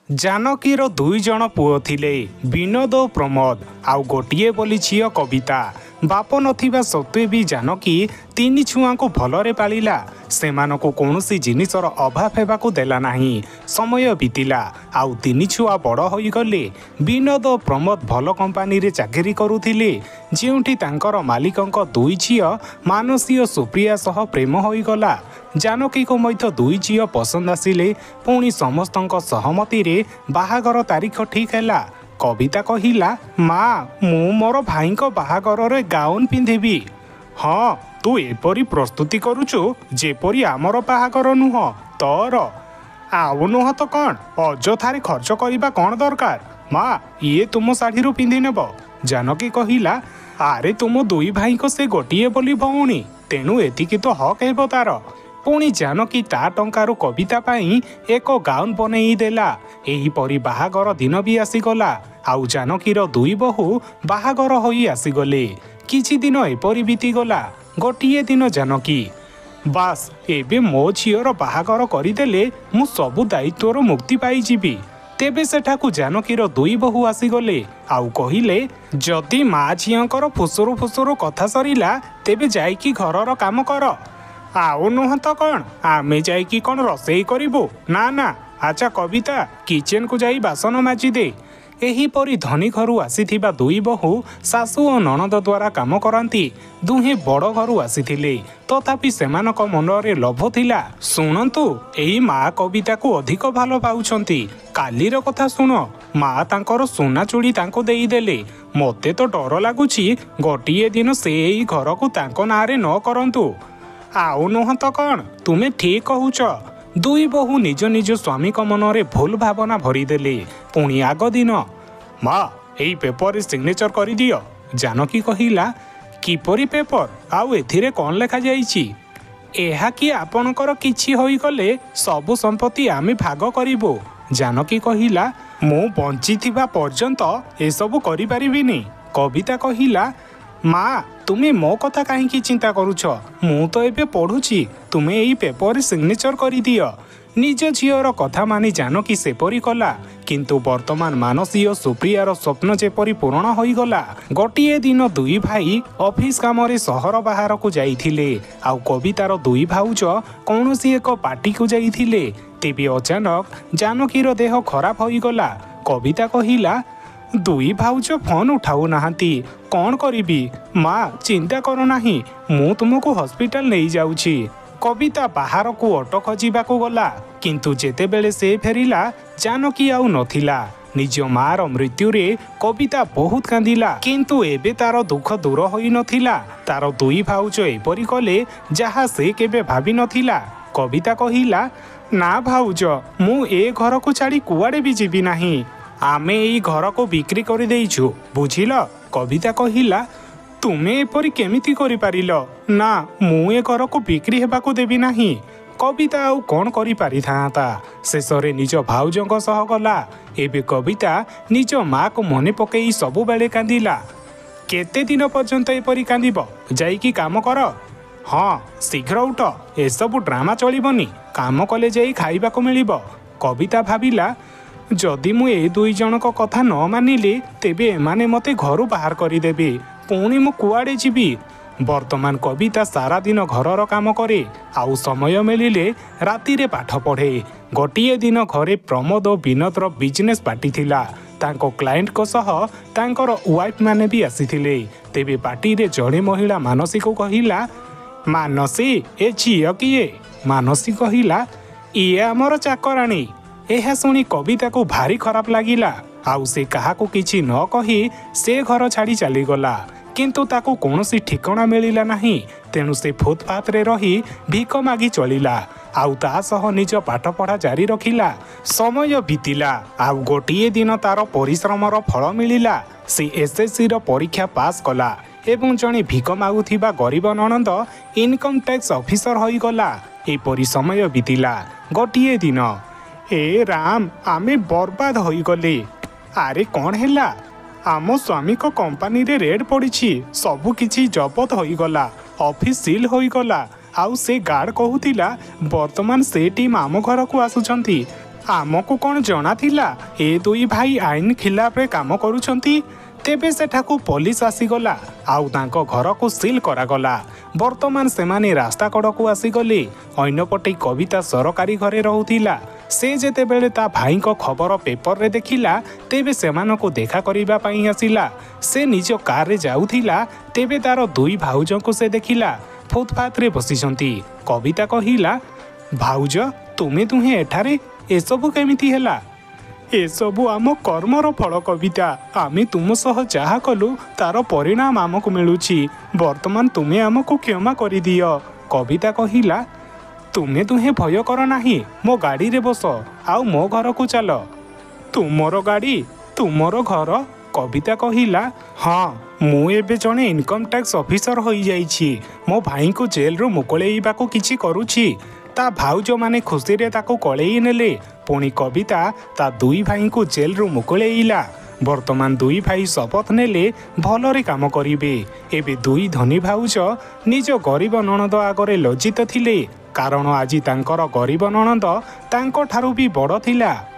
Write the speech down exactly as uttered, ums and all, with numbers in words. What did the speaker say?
जानकीर दुई जन पुओ थिले विनोद और प्रमोद आउ गोटे बोली झील कविता। बाप नथिबा सत्वे भी जानकी तीन छुआ को भलरे पालिला। सेमानकु कौनसी जिनिसर अभाव हेबाकु देला नाही। समय बीतिला आउ तीन छुआ बड़ होई गले। विनोद और प्रमोद भल कंपानी रे चाकरी करुथिले, जेउठी तांकर मालिकंक दुई झील मानसी और सुप्रिया सह प्रेम होई गला। जानकी को मध्य दुई झील पसंद आसिले। पुणी समस्तंक सहमति रे बाहागर तारीख ठीक हैला। कविता कहिला, माँ मु मोर भाईक बाहागर रे गाउन पिंधिबी। हाँ तू एपरी प्रस्तुति करुचु जेपरी आमर बाहागर नुह तोर। आउ नुह तो कौन अजथारे खर्च करबा कौन दरकार। माँ ये तुम शाढ़ी पिंधि नेब। जानकी कहिला, आरे तुम दुई भाई को से गोटे बोली भौणी, तेणु एतिकी तो हक हेब तार। पुणी जानकी ता टंकारु कविता पाई एक गाउन बनई देला। एही परी बाहागर दिन भी आसीगला। आउ जानकीर दुई बहु बाहागर होई आसीगले। किछि दिन एपरी बीतीगला। गोटिए दिन जानकी, बास एबे मो झीर बाहागर करदेले मु सबु दायित्वर मुक्ति पाइजिबी। तेबे सेठाकु जानकीर दुई बहु आसीगले। आउ कहिले, जदि माँ झीकर फुसुरु फुसुरु कथा सरिला तेबे जाइकी घरर काम कर। आउ नुह तो कौन आमे जाइकी कौन रोषेई करिबु। ना ना आचा कविता किचेन को जाई बासन माजी दे। एही परी धनी घरु आसीथिबा दुई बहु सासु और ननद द्वारा काम करांती। दुहे बड़ घरु आसीथिले, तथापि सेमानक मनरे लोभ थिला। सुनंतु एही माँ कविता को अधिक भालो पाउछंती। कालीर कथा सुन, माँ तांकर सोना चूड़ी तांको देई देले। मते तो डर लागुछि गोटिए दिन से एही घर को तांको नारे न करंतु। आउ नुह तो कौन तुमे ठीक कहूच। दुई बहु निज निज स्वामी को मनरे भूल भावना भरीदेले। पुणी आग दिन, माँ एई पेपर सिग्नेचर कर दियो। जानकी कहिला, किपरि पेपर आउ एथिरे कौन लेखा जाइछि। एहा कि आपणकर किछि होई गले सबु संपत्ति आमे भाग करिबो। जानकी कहिला, मु बंची थिबा पर्यंत ए सबु करि परिबिनी। कविता कहिला, माँ तुमे मो कथा कहीं चिंता करुछ, मु तो एबे पढ़ुछि, तुमे एई पेपर सिग्नेचर करि दियो। निज झीर कथा मानि जानकी सेपरी कला। किंतु वर्तमान मानसी और सुप्रियार स्वप्न जेपरी पूरण होई गला। गोटिए दिन दुई भाई ऑफिस काम सहर बाहर को जाइथिले। आउ कवितार दुई भाउज कौनसी एक पार्टी को जाइथिले। तेबे अचानक जानकीर देह खराब होई गला। कविता कहिला, दुई भाउज फोन उठाऊ नाहांती, कौन करिबी। माँ चिंता करो नाही, मु तुमको हॉस्पिटल नहीं जाउछि। कविता बाहर को ऑटो खोजिबाकू गला, किंतु जेतेबेले से फेरिला जानकी आउ नथिला। निज मार मृत्यु रे कविता बहुत कांदिला, किंतु एबे तार दुख दूर होई नथिला। तार दुई भाउज एपरी कले जहा से केबे भाबी नथिला। कविता कहिला, ना भाउज मु ए घर को छाड़ी कुआडे भी जीवी नाही। आमे एई घर को बिक्री कर देइछु, बुझिल। कविता कहिला, तुमे एपरी केमिति करि पारिलो। ना मु ए घर को बिक्री हेबाकू देबी नाही। कविता आउ कौन करि पारि थांता। शेषरे निज भाउजंक सह गला। एबे कविता निज माँ को मने पकेई सबु बेले कांदिला। केते दिन पर्यंत एपरी कांदिबो, जाइकी काम कर। हाँ शीघ्र उठ, एसबु ड्रामा चलिबनी, काम कले जाई खाइबाकू मिलिबो। कविता भाबिला, जदि मु ए दुई जनक कथा न मानिले तेबे एमाने मते घरु बाहर करिदेबे। पुणी मु कुआडे जीवी। वर्तमान कविता सारा दिन घरर काम करे, आउ समय मिलिले राति रे पाठ पढ़े। गोटिए दिन घरे प्रमोद और विनोदर बिजनेस पार्टी थिला। तांको क्लाइंट को सह तांकर वाइफ माने भी आसीथिले। तेबे पार्टी रे जड़े महिला मानसी को कहिला, मानसी ए झियो किए। मानसी कहिला, इए आमर चाकराणी। एहा सुनी कविता को भारी खराब लागिला। आउ से काहाकू किछि न कही से घर छाड़ी चलीगला। किंतु ताकू कौनसी ठिकाना मिलिला नाही। तेणु से फुटपाथ रे रही भिक मागी चलिला। आउ ता सह निज पाठ पढ़ा जारी रखिला। समय बीतिला। आउ गोटिए दिन तार परिश्रमर फल मिलिला। से एसएससी रो परीक्षा पास कला एवं जणे भिक मागुथिबा गरीब ननंद इनकम टैक्स ऑफिसर होई गला। एपरी समय बीतिला। गोटिए दिन, ए राम आमे बर्बाद होई गले। आरे कौन हैला, आम स्वामी को कंपनी रे रेड पड़ी, सबु किछि जबत होई गला, ऑफिस सील होई गला। आउ से गार्ड कहूतिला वर्तमान से टीम आम घर को आसुचंती। आमको कौन जଣା थिला ए दुई भाई आईन खिलाफे काम करुछंती। तेबे सेठाकू पुलिस आसीगला आउ तांको घर को सील करागला। वर्तमान सेमाने रास्ता कड़कू आसीगले। अन्यपटे कविता सरकारी घरे रहुथिला। से जेतेबेले ता भाई को खबर पेपर रे देखिला तेबे सेमानकू देखा करिबा पई आसिला। से निज कार रे जाउथिला तेबे तार दुई भाउजों को से देखिला फुटपाथ रे बसिछंती। कविता कहिला, भाउज तुमे तुहे एठारे एसबु केमिति हेला? एसबु आम कर्मर फल कविता। आमे तुम सह जहा कलु तार परिणाम आमको मिलुछि। वर्तमान तुमे आमको क्षमा करि दियो। कविता कहिला, तुमे तुहे भय कर नाही, मो गाड़ी रे बस आउ मो घर को चल। तुमर गाड़ी तुमर घर? कविता कहिला, हाँ मु एबे जणे इनकम टैक्स ऑफिसर होई जाइछि। मो भाई को जेल रो मुकळेइबा को किछि करूछि। ता भाउज माने खुशी रे ताको कळेई नेले। पुणी कविता ता दुई भाई को जेल रो मुकळेइला। वर्तमान दुई भाई शपथ नेले भलरे काम करिवे। एबे दुई धनी भाउज निज गरीब नणद आगरे लज्जित थिले, कारण आज तांकर गरीब नणद तांको ठारू भी बड़ थिला।